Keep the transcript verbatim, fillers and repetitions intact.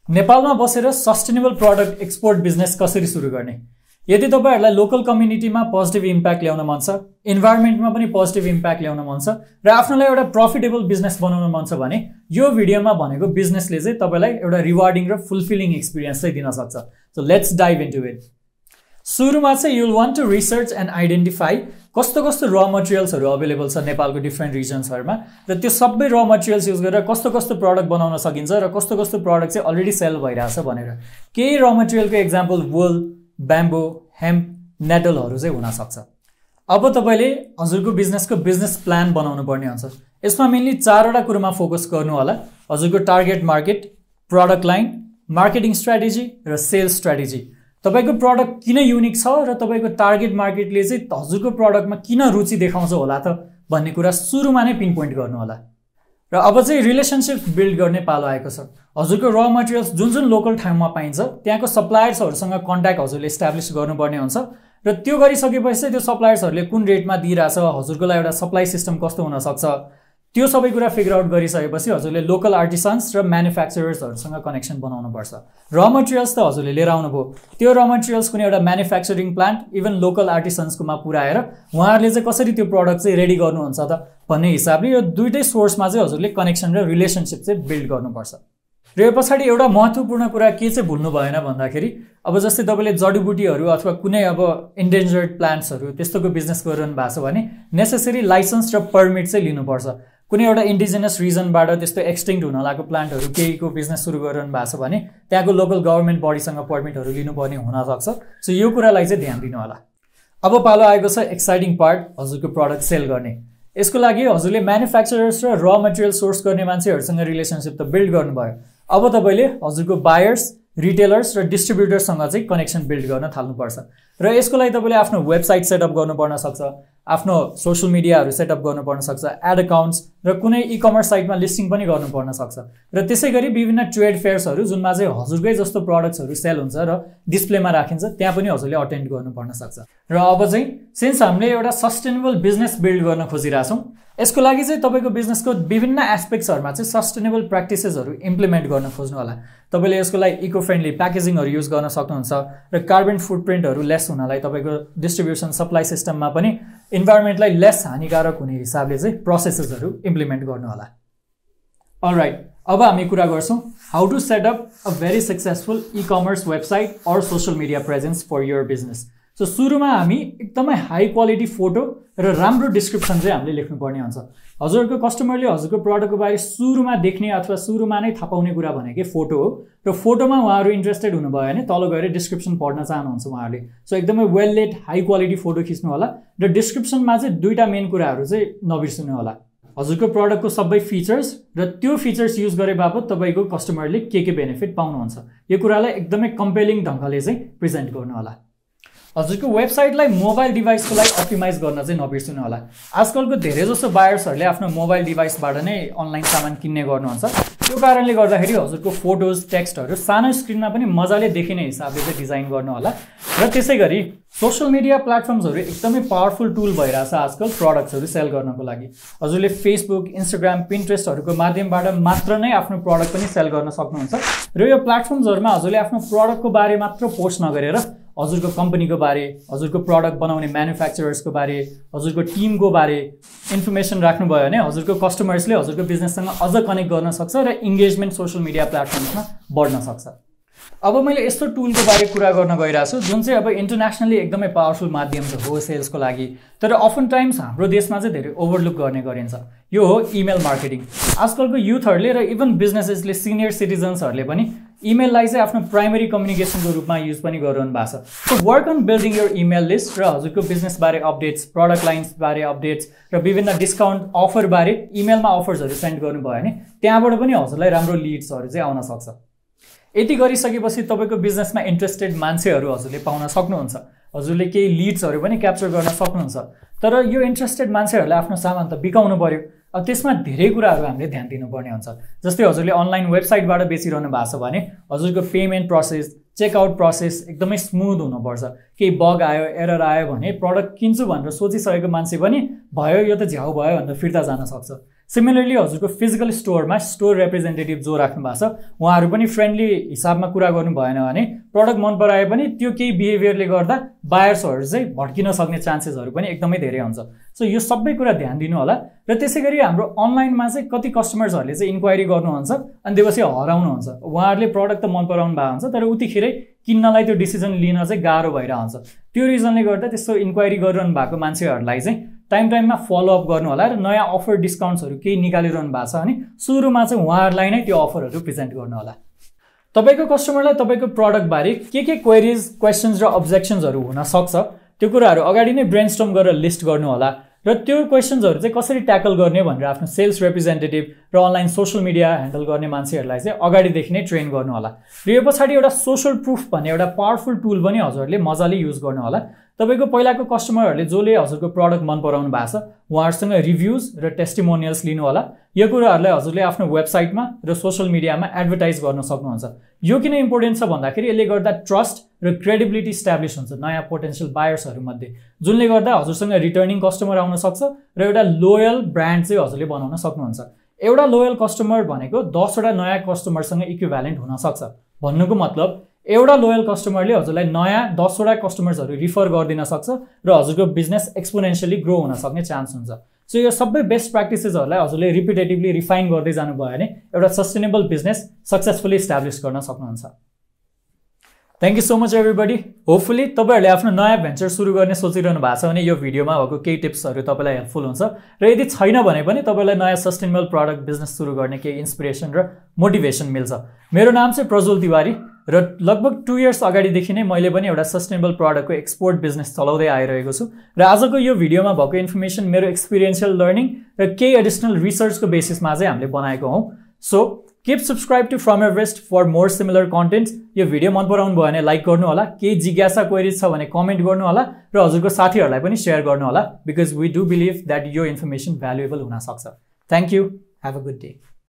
नेपालमा बसेर sustainable product export business कसरी सुरु गर्ने? यदि तपाईहरुलाई लोकल कम्युनिटीमा पोजिटिभ इम्प्याक्ट ल्याउन मन छ, इन्भाइरोमेन्टमा पनि पोजिटिभ इम्प्याक्ट ल्याउन मन छ र आफ्नोलाई एउटा प्रफिटेबल बिजनेस बनाउन मन छ भने यो भिडियोमा भनेको बिजनेसले चाहिँ तपाईलाई एउटा रिवार्डिङ र फुलफिलिङ एक्सपिरियन्स चाहिँ दिन सक्छ। So let's dive into it. सुरुमा चाहिँ you will want to research and identify कस्तो कस्तो र मटेरियल्सहरु अवेलेबल छ नेपालको डिफरेन्ट रिजन्सहरुमा र त्यो सबै र मटेरियल्स युज गरेर कस्तो कस्तो प्रोडक्ट बनाउन सकिन्छ र कस्तो कस्तो प्रोडक्ट चाहिँ अलरेडी सेल भइरहेछ भनेर। केही र मटेरियलको एक्जाम्पल वुल, ब्याम्बो, हेम्प, नेटलहरु चाहिँ हुन सक्छ। अब तपाईले हजुरको बिजनेसको बिजनेस प्लान बनाउनु पर्ने हुन्छ। यसमा मेनली चारवटा कुरामा फोकस गर्नु होला। हजुरको target market, product line, marketing strategy र सेल्स स्ट्र्याटेजी। तपाईको प्रोडक्ट किन युनिक छ र तपाईको टार्गेट मार्केटले चाहिँ हजुरको प्रोडक्टमा किन रुचि देखाउँछ होला त भन्ने कुरा सुरुमा नै पिन पोइन्ट गर्नु होला। र अब चाहिँ रिलेसनशिप बिल्ड गर्ने पालो आएको छ। हजुरको र मटेरियल्स जुन जुन लोकल ठाउँमा पाइन्छ त्यहाँको सप्लायर्सहरुसँग कन्ट्याक्ट हजुरले एस्टाब्लिश गर्नुपर्ने हुन्छ र त्यो गरिसकेपछि त्यो सप्लायर्सहरुले कुन रेटमा दिइराछ, हजुरको लागि एउटा सप्लाई सिस्टम कस्तो हुन सक्छ, त्यो सबै कुरा फिगर आउट गरिसकेपछि हजुरले लोकल आर्टिसन्स र म्यानुफ्याक्चरर्सहरुसँग कनेक्सन बनाउनु पर्छ। र मटेरियल्स त हजुरले लिएर आउनुभयो, त्यो र मटेरियल्स कुनै एउटा म्यानुफ्याक्चरिङ प्लान्ट इभन लोकल आर्टिसन्सकोमा पुर्याएर उहाँहरूले चाहिँ कसरी त्यो प्रोडक्ट चाहिँ रेडी गर्नुहुन्छ त भन्ने हिसाबले यो दुईटै सोर्समा चाहिँ हजुरले कनेक्सन र रिलेसनशिप चाहिँ बिल्ड गर्नुपर्छ। र यो पछाडि एउटा महत्त्वपूर्ण कुरा के चाहिँ भुल्नु भएन भन्दाखेरि अब जस्तै तपाईले जडीबुटीहरू अथवा कुनै अब इन्डेन्जर्ड प्लान्ट्सहरू त्यस्तोको बिजनेस गरिरहनु भएको छ भने नेसेसरी लाइसेन्स र पर्मिट चाहिँ लिनुपर्छ। कुनै एउटा इन्डिजिनस रिजनबाट त्यस्तो एक्सटिङ्क्ट हुन लागेको प्लान्टहरू केहीको बिजनेस सुरु गरिरहनु भएको छ भने त्यहाँको लोकल गभर्नमेन्ट बडीसँग पर्मिटहरू लिनुपर्ने हुन सक्छ। सो यो कुरालाई चाहिँ ध्यान दिनु होला। अब पालो आएको छ एक्साइटिङ पार्ट, हजुरको प्रोडक्ट सेल गर्ने। यसको लागि हजुरले म्यानुफ्याक्चरर्स र र मटेरियल सोर्स गर्ने मान्छेहरूसँग रिलेसनशिप त बिल्ड गर्नुभयो। अब तपाईले हजुरको बायर्स, रिटेलर्स र डिस्ट्रिब्युटर्ससँग चाहिँ कनेक्सन बिल्ड गर्न थाल्नुपर्छ। र यसको लागि तपाईले आफ्नो वेबसाइट सेटअप गर्नुपर्न सक्छ, आफ्नो सोशल मिडियाहरू सेटअप गर्नुपर्न सक्छ, एड अकाउन्ट्स र कुनै इ कमर्स साइटमा लिस्टिङ पनि गर्नुपर्न सक्छ। र त्यसै गरी विभिन्न ट्रेड फेयर्सहरू जुनमा चाहिँ हजुरकै जस्तो प्रोडक्ट्सहरू सेल हुन्छ र डिस्प्लेमा राखिन्छ त्यहाँ पनि हजुरले अटेन्ड गर्नुपर्न सक्छ। र अब चाहिँ सिन्स हामीले एउटा सस्टेनेबल बिजनेस बिल्ड गर्न खोजिरहेछौँ, यसको लागि चाहिँ तपाईको बिजनेसको विभिन्न एस्पेक्ट्सहरुमा चाहिँ सस्टेनेबल प्र्याक्टिसेसहरु इम्प्लिमेन्ट गर्न खोज्नु होला। तपाईले यसको लागि इको फ्रेन्डली प्याकेजिङहरु युज गर्न सक्नुहुन्छ र कार्बन फुटप्रिन्टहरु लेस हुनलाई तपाईको डिस्ट्रिब्युसन सप्लाई सिस्टममा पनि इन्भाइरोमेन्टलाई लेस हानिकारक हुने हिसाबले चाहिँ प्रोसेसेसहरु इम्प्लिमेन्ट गर्नु होला। अलराइट, अब हामी कुरा गर्छौं how to set up a very successful ecommerce website or social media presence for your business. So सुरुमा हामी एकदमै हाई क्वालिटी फोटो र राम्रो डिस्क्रिप्सन चाहिँ हामीले लेख्नुपर्ने हुन्छ। हजुरको कस्टमरले हजुरको प्रोडक्टको बारे सुरुमा देख्ने अथवा सुरुमा नै थाहा पाउने कुरा भनेकै फोटो हो र फोटोमा उहाँहरू इन्ट्रेस्टेड हुनुभयो भने तल गएर डिस्क्रिप्सन पढ्न चाहनुहुन्छ उहाँहरूले। सो एकदमै well lit high quality photo खिच्नु होला र डिस्क्रिप्सनमा चाहिँ दुईटा मेन कुराहरू चाहिँ नबिर्सनु होला। हजुरको प्रोडक्टको सबै फिचर्स र त्यो फिचर्स युज गरे बापत तपाईको कस्टमरले के के बेनिफिट पाउनुहुन्छ यो कुरालाई एकदमै कम्पेलिङ ढंगले चाहिँ प्रेजेन्ट गर्नु होला। हजुरको वेबसाइटलाई मोबाइल डिभाइसको लागि अप्टिमाइज गर्न चाहिँ नबिर्सनु होला। आजकलको धेरै जसो बायर्सहरूले आफ्नो मोबाइल डिभाइसबाट नै अनलाइन सामान किन्ने गर्नुहुन्छ। त्यो कारणले गर्दाखेरि हजुरको फोटोज, टेक्स्टहरू सानो स्क्रिनमा पनि मजाले देखिने हिसाबले चाहिँ डिजाइन गर्नु होला। र त्यसै गरी सोशल मिडिया प्लेटफर्म्सहरू एकदमै पावरफुल टुल भइरहेछ आजकल प्रोडक्ट्सहरू सेल गर्नको लागि। हजुरले फेसबुक, इन्स्टाग्राम, पिन्ट्रेस्टहरूको माध्यमबाट मात्र नै आफ्नो प्रोडक्ट पनि सेल गर्न सक्नुहुन्छ। र यो प्लेटफर्म्सहरूमा हजुरले आफ्नो प्रोडक्टको बारे मात्र पोस्ट नगरेर हजुरको कम्पनीको बारे, हजुरको प्रोडक्ट बनाउने म्यानुफ्याक्चरर्सको बारे, हजुरको टिमको बारे इन्फर्मेसन राख्नुभयो भने हजुरको कस्टमर्सले हजुरको बिजनेससँग अझ कनेक्ट गर्न सक्छ र इन्गेजमेन्ट सोशल मिडिया प्लेटफर्म्समा बढ्न सक्छ। अब मैले यस्तो टुलको बारे कुरा गर्न गइरहेको छु जुन चाहिँ अब इन्टरनेसनली एकदमै पावरफुल माध्यम हो सेल्सको लागि, तर अफन टाइम्स हाम्रो देशमा चाहिँ धेरै ओभरलुक गर्ने गरिन्छ। यो हो इमेल मार्केटिङ। आजकलको युथहरूले र इभन बिजनेसेसले, सिनियर सिटिजन्सहरूले पनि इमेललाई चाहिँ आफ्नो प्राइमरी कम्युनिकेसनको रूपमा युज पनि गरिरहनु भएको छ। So work on building your email list र हजुरको बिजनेसबारे अपडेट्स, प्रडक्ट लाइन्सबारे अपडेट्स र विभिन्न डिस्काउन्ट अफरबारे इमेलमा अफर्सहरू सेन्ड गर्नुभयो भने त्यहाँबाट पनि हजुरलाई राम्रो लिड्सहरू चाहिँ आउन सक्छ। यति गरिसकेपछि तपाईको बिजनेसमा इन्ट्रेस्टेड मान्छेहरू हजुरले पाउन सक्नुहुन्छ। हजुरले केही लिड्सहरू पनि क्याप्चर गर्न सक्नुहुन्छ। तर यो इन्ट्रेस्टेड मान्छेहरूले आफ्नो सामान त बिकाउनु पर्यो। अब त्यसमा धेरै कुराहरू हामीले ध्यान दिनुपर्ने हुन्छ। जस्तै हजुरले अनलाइन वेबसाइटबाट बेचिरहनु भएको छ भने हजुरको पेमेन्ट प्रोसेस, चेकआउट प्रोसेस एकदमै स्मुथ हुनुपर्छ। केही बग आयो, एरर आयो भने प्रडक्ट किन्छु भनेर सोचिसकेको मान्छे पनि भयो यो त झ्याउ भयो भनेर फिर्ता जान सक्छ। सिमिलरली हजुरको फिजिकल स्टोरमा स्टोर रिप्रेजेन्टेटिभ जो राख्नु भएको छ उहाँहरू पनि फ्रेन्डली हिसाबमा कुरा गर्नु भएन भने प्रडक्ट मन पराए पनि त्यो केही बिहेभियरले गर्दा बायर्सहरू चाहिँ भड्किन सक्ने चान्सेसहरू पनि एकदमै धेरै हुन्छ। सो यो सबै कुरा ध्यान दिनु होला। र त्यसैगरी हाम्रो अनलाइनमा चाहिँ कति कस्टमर्सहरूले चाहिँ इन्क्वायरी गर्नुहुन्छ अनि त्यसपछि हराउनुहुन्छ। उहाँहरूले प्रडक्ट त मन पराउनु भएको हुन्छ तर उतिखेरै किन्नलाई त्यो डिसिजन लिन चाहिँ गाह्रो भइरहन्छ। त्यो रिजनले गर्दा त्यस्तो इन्क्वायरी गरिरहनु भएको मान्छेहरूलाई चाहिँ टाइम टाइममा फलोअप गर्नु होला र नयाँ अफर डिस्काउन्ट्सहरू केही निकालिरहनु भएको छ भने सुरुमा चाहिँ उहाँहरूलाई नै त्यो अफरहरू प्रेजेन्ट गर्नु होला। तपाईँको कस्टमरलाई तपाईँको प्रडक्टबारे के के क्वेरिज क्वेसन्स र अब्जेक्सन्सहरू हुन सक्छ त्यो कुराहरू अगाडि नै ब्रेनस्टर्म गरेर लिस्ट गर्नु होला र त्यो क्वेसन्सहरू चाहिँ कसरी ट्याकल गर्ने भनेर आफ्नो सेल्स रिप्रेजेन्टेटिभ र अनलाइन सोसियल मिडिया ह्यान्डल गर्ने मान्छेहरूलाई चाहिँ अगाडिदेखि नै ट्रेन गर्नु होला। र यो पछाडि एउटा सोसियल प्रुफ भन्ने एउटा पावरफुल टुल पनि हजुरहरूले मजाले युज गर्नु होला। तपाईँको पहिलाको कस्टमरहरूले जसले हजुरको प्रडक्ट मन पराउनु भएको छ उहाँहरूसँग रिभ्युज र टेस्टिमोनियल्स लिनु होला। यो कुराहरूलाई हजुरले आफ्नो वेबसाइटमा र सोसियल मिडियामा एडभर्टाइज गर्न सक्नुहुन्छ। यो किन इम्पोर्टेन्ट छ भन्दाखेरि यसले गर्दा ट्रस्ट र क्रेडिबिलिटी इस्टाब्लिस हुन्छ नयाँ पोटेन्सियल बायर्सहरूमध्ये, जुनले गर्दा हजुरसँग रिटर्निङ कस्टमर आउन सक्छ र एउटा लोयल ब्रान्ड चाहिँ हजुरले बनाउन सक्नुहुन्छ। एउटा लोयल कस्टमर भनेको दसवटा नयाँ कस्टमरसँग इक्विभ्यालेन्ट हुन सक्छ। भन्नुको मतलब एउटा लोयल कस्टमरले हजुरलाई नयाँ दसवटा कस्टमर्सहरू रिफर गरिदिन सक्छ र हजुरको बिजनेस एक्सपोनेन्सियली ग्रो हुन सक्ने चान्स हुन्छ। सो यो सबै बेस्ट प्र्याक्टिसेसहरूलाई हजुरले रिपिटेटिभली रिफाइन गर्दै जानुभयो भने एउटा सस्टेनेबल बिजनेस सक्सेसफुली इस्टाब्लिस गर्न सक्नुहुन्छ। Thank you so much everybody. Hopefully तपाईँहरूले आफ्नो नयाँ भेन्चर सुरु गर्ने सोचिरहनु भएको छ भने यो भिडियोमा भएको केही टिप्सहरू तपाईँलाई हेल्पफुल हुन्छ र यदि छैन भने पनि तपाईँलाई नयाँ सस्टेनेबल प्रडक्ट बिजनेस सुरु गर्ने केही इन्सपिरेसन र मोटिभेसन मिल्छ। मेरो नाम चाहिँ प्रज्वल तिवारी र लगभग टु इयर्स अगाडिदेखि नै मैले पनि एउटा सस्टेनेबल प्रडक्टको एक्सपोर्ट बिजनेस चलाउँदै आइरहेको छु र आजको यो भिडियोमा भएको इन्फर्मेसन मेरो एक्सपिरियन्सियल लर्निङ र केही एडिसनल रिसर्चको बेसिसमा चाहिँ हामीले बनाएको हौँ। So keep subscribe to from Everest for more similar content. यो भिडियो मन पराउनु भयो भने लाइक गर्नु होला, केही जिज्ञासा क्वेरिज छ भने कमेन्ट गर्नु होला र हजुरको साथीहरूलाई पनि सेयर गर्नु होला because we do believe that यो इन्फर्मेसन भ्यालुएबल हुन सक्छ। Thank you, have a good day.